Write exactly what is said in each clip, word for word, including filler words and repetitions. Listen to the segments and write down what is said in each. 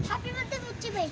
Happy birthday मुच्ची भाई।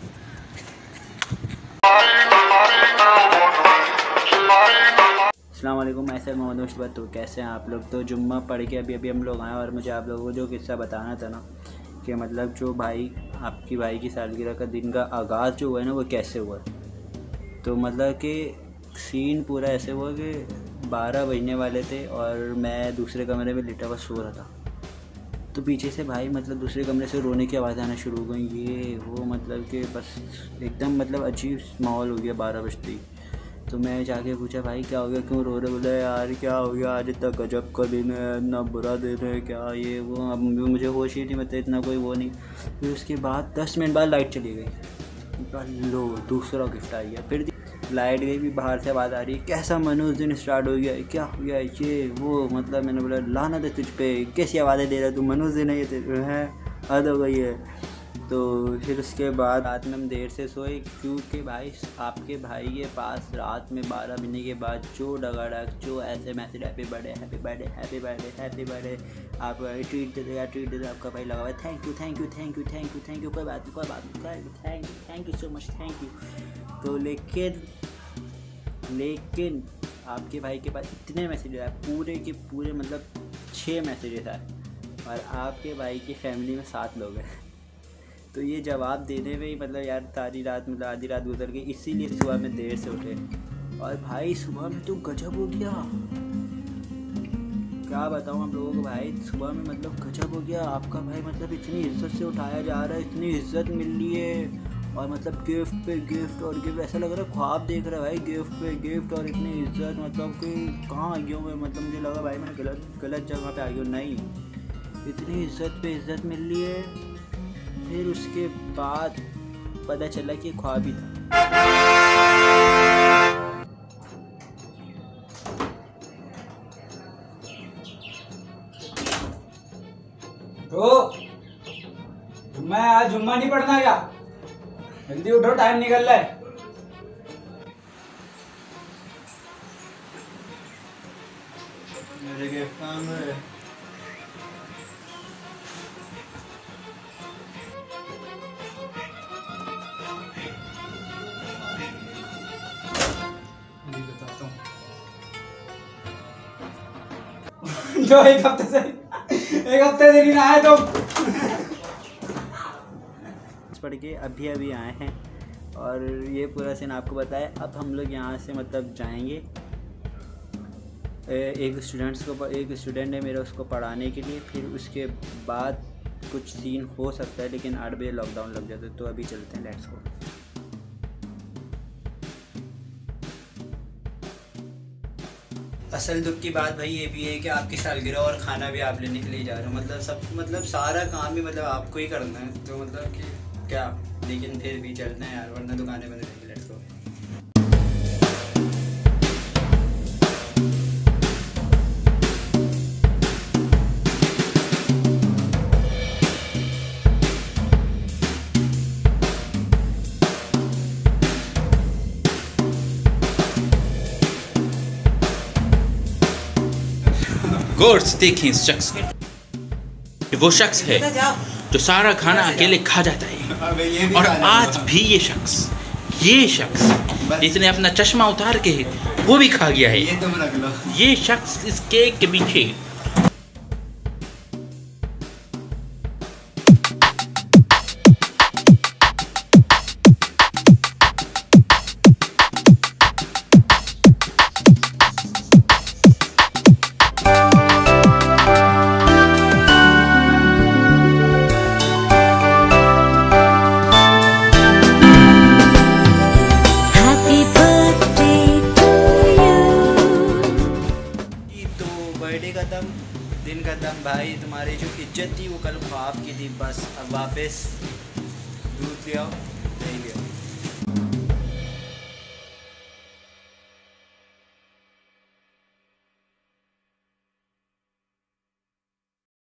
अस्सलाम वालेकुम, मैं सर मोहम्मद मुश्तबा। तो कैसे हैं आप लोग? तो जुम्मा पढ़ के अभी अभी हम लोग आए और मुझे आप लोगों को जो किस्सा बताना था ना कि मतलब जो भाई आपकी भाई की सालगिरह का दिन का आगाज़ जो हुआ है ना वो कैसे हुआ। तो मतलब कि सीन पूरा ऐसे हुआ कि बारह बजने वाले थे और मैं दूसरे कमरे में लेटा हुआ सो रहा था। तो पीछे से भाई मतलब दूसरे कमरे से रोने की आवाज़ आना शुरू हो गई, ये वो मतलब कि बस एकदम मतलब अजीब माहौल हो गया बारह बजते ही। तो मैं जाके पूछा भाई क्या हो गया, क्यों रो रहे? बोला यार क्या हो गया, आज इतना गजब का दिन है, इतना बुरा दिन है, क्या ये वो। अब मुझे होश ही नहीं, मतलब इतना कोई वो नहीं। फिर उसके बाद दस मिनट बाद लाइट चली गई। लो दूसरा गिफ्ट आ गया। फिर लाइट गई, भी बाहर से आवाज़ आ रही है, कैसा मनोज दिन स्टार्ट हो गया, क्या हो गया ये वो। मतलब मैंने बोला लाना दे तुझ पे, कैसी आवाज़ें दे रहा तू, मनोज दिन है ये है, हद हो गई है। तो फिर उसके बाद रात में हम देर से सोए क्योंकि भाई आपके भाई के पास रात में बारह बजने के बाद जो डगाडग जो ऐसे message happy birthday happy birthday happy birthday happy birthday, आप ट्रीट दे देगा ट्रीट दे देगा। आपका भाई लगा हुआ है thank you thank you thank you thank you thank you, कोई बात नहीं कोई बात नहीं, thank you thank you so much thank you. तो लेकिन लेकिन आपके भाई के पास इतने मैसेज आए, पूरे के पूरे मतलब छः मैसेजेस आए और आपके भाई की फैमिली में सात लोग हैं। तो ये जवाब देने में ही मतलब यार सारी रात मतलब आधी रात गुजर गई, इसीलिए सुबह में देर से उठे। और भाई सुबह में तो गजब हो गया, क्या बताऊँ हम लोगों को भाई, सुबह में मतलब गजब हो गया। आपका भाई मतलब इतनी इज्जत से उठाया जा रहा है, इतनी इज्जत मिल रही है और मतलब गिफ्ट पे गिफ्ट और गिफ्ट, ऐसा लग रहा है ख्वाब देख रहा है भाई, गिफ्ट पे गिफ्ट और इतनी इज्जत। मतलब कि कहाँ आ गया हूँ मैं, मतलब मुझे लगा भाई मैं गलत गलत जगह पे आ गया हूँ, नहीं इतनी इज्जत पे इज्जत मिल रही है। फिर उसके बाद पता चला कि ख्वाब ही था। तो जुम्मा है, आज जुम्मा नहीं पढ़ना क्या? जल्दी उठो, टाइम निकल रहा है। मेरे गिफ्ट कहाँ है? जो एक हफ्ते से एक हफ्ते से नहीं आए तो पढ़ के अभी अभी आए हैं और ये पूरा सीन आपको बताया। अब हम लोग यहाँ से मतलब जाएंगे, एक स्टूडेंट्स को एक स्टूडेंट है मेरा उसको पढ़ाने के लिए। फिर उसके बाद कुछ सीन हो सकता है, लेकिन आठ बजे लॉकडाउन लग जाता है। तो अभी चलते हैं, लेट्स गो। असल दुख की बात भाई ये भी है कि आपकी सालगिरह और खाना भी आप लेने के लिए जा रहे हो, मतलब सब मतलब सारा काम भी मतलब आपको ही करना है। तो मतलब कि क्या, लेकिन फिर भी चलते हैं यार, वरना दुकानें बंद रहेंगी। Let's go. गौर से देखें इस शख्स को, वो शख्स है जो सारा खाना अकेले खा जाता है। और आज भी ये शख्स ये शख्स जिसने अपना चश्मा उतार के वो भी खा गया है। ये शख्स इस केक के पीछे खत्म, दिन खत्म। भाई तुम्हारी जो इज्जत थी वो कल ख्वाब की थी, बस अब वापस दूध ले आओ, नहीं ले आओ।